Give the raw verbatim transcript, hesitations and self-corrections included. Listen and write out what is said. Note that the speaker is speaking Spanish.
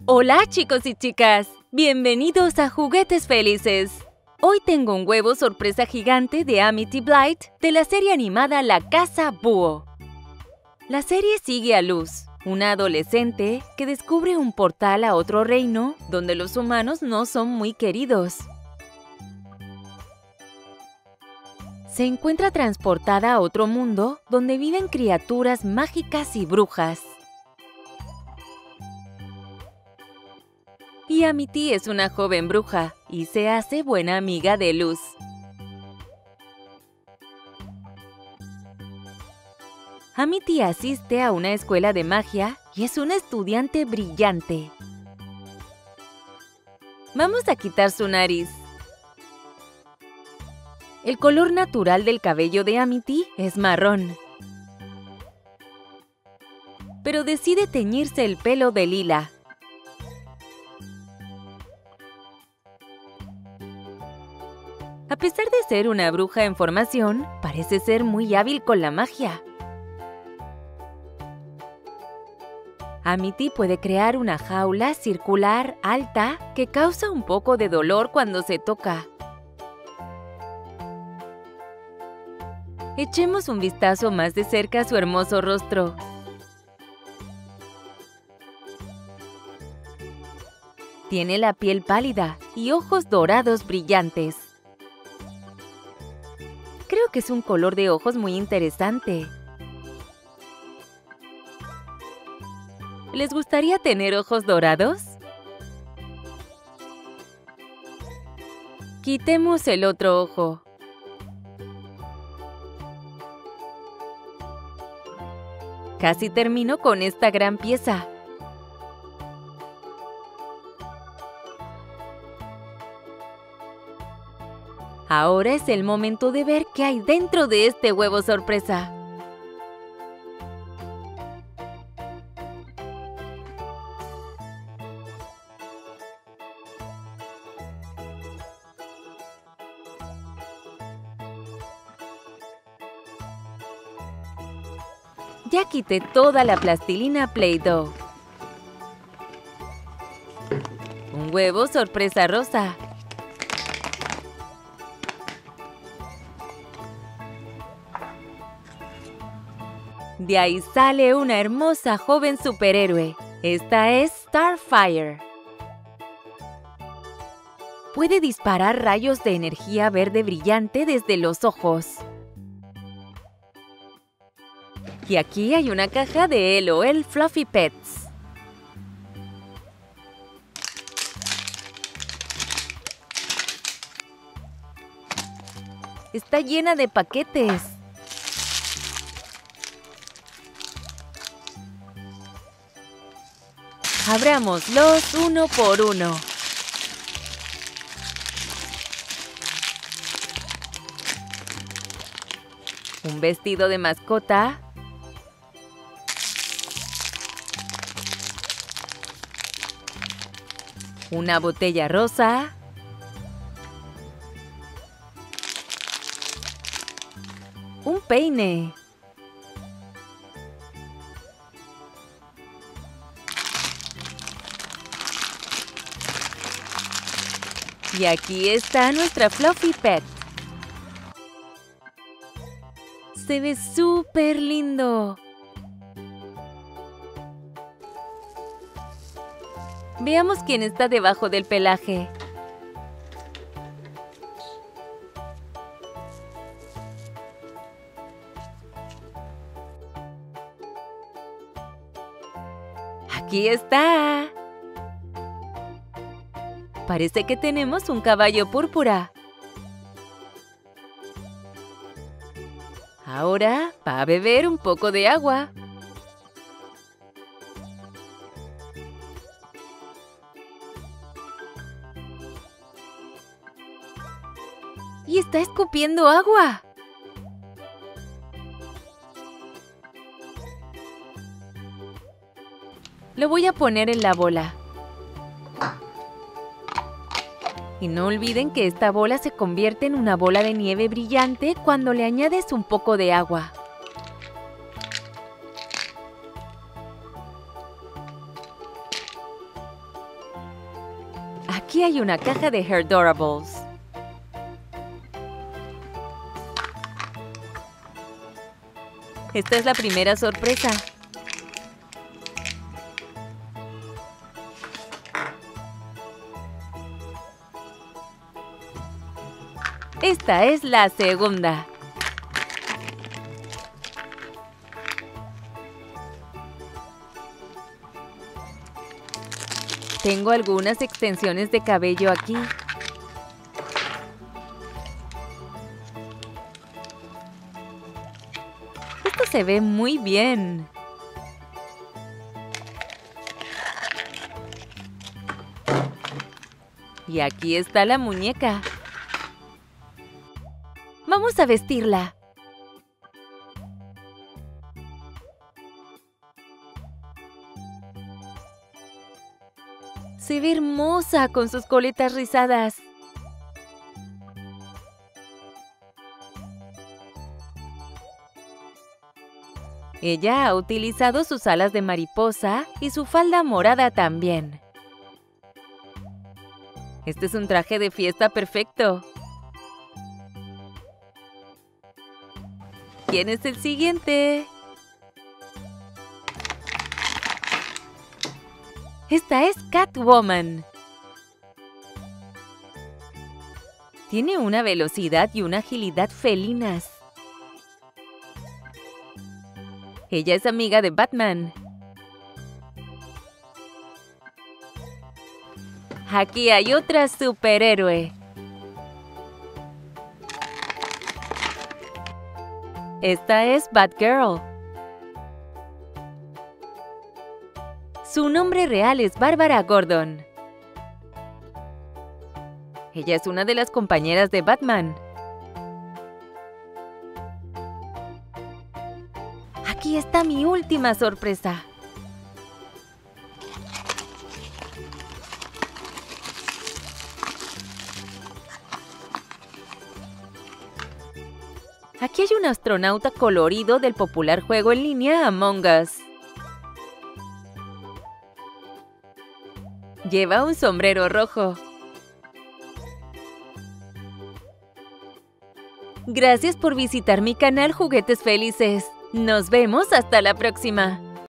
Hola chicos y chicas, bienvenidos a Juguetes Felices. Hoy tengo un huevo sorpresa gigante de Amity Blight de la serie animada La Casa Búho. La serie sigue a Luz, una adolescente que descubre un portal a otro reino donde los humanos no son muy queridos. Se encuentra transportada a otro mundo donde viven criaturas mágicas y brujas. Y Amity es una joven bruja y se hace buena amiga de Luz. Amity asiste a una escuela de magia y es una estudiante brillante. Vamos a quitar su nariz. El color natural del cabello de Amity es marrón, pero decide teñirse el pelo de lila. A pesar de ser una bruja en formación, parece ser muy hábil con la magia. Amity puede crear una jaula circular alta que causa un poco de dolor cuando se toca. Echemos un vistazo más de cerca a su hermoso rostro. Tiene la piel pálida y ojos dorados brillantes. Creo que es un color de ojos muy interesante. ¿Les gustaría tener ojos dorados? Quitemos el otro ojo. Casi termino con esta gran pieza. Ahora es el momento de ver qué hay dentro de este huevo sorpresa. Ya quité toda la plastilina Play-Doh. Un huevo sorpresa rosa. De ahí sale una hermosa joven superhéroe. Esta es Starfire. Puede disparar rayos de energía verde brillante desde los ojos. Y aquí hay una caja de L O L Fluffy Pets. Está llena de paquetes. Abrámoslos uno por uno. Un vestido de mascota. Una botella rosa. Un peine. Y aquí está nuestra Fluffy Pet. Se ve súper lindo. Veamos quién está debajo del pelaje. Aquí está. Parece que tenemos un caballo púrpura. Ahora va a beber un poco de agua. Y está escupiendo agua. Lo voy a poner en la bola. Y no olviden que esta bola se convierte en una bola de nieve brillante cuando le añades un poco de agua. Aquí hay una caja de Hairdorables. Esta es la primera sorpresa. Esta es la segunda. Tengo algunas extensiones de cabello aquí. Esto se ve muy bien. Y aquí está la muñeca. Vamos a vestirla. Se ve hermosa con sus coletas rizadas. Ella ha utilizado sus alas de mariposa y su falda morada también. Este es un traje de fiesta perfecto. ¿Quién es el siguiente? Esta es Catwoman. Tiene una velocidad y una agilidad felinas. Ella es amiga de Batman. Aquí hay otra superhéroe. Esta es Batgirl. Su nombre real es Bárbara Gordon. Ella es una de las compañeras de Batman. Aquí está mi última sorpresa. Aquí hay un astronauta colorido del popular juego en línea Among Us. Lleva un sombrero rojo. Gracias por visitar mi canal Juguetes Felices. Nos vemos hasta la próxima.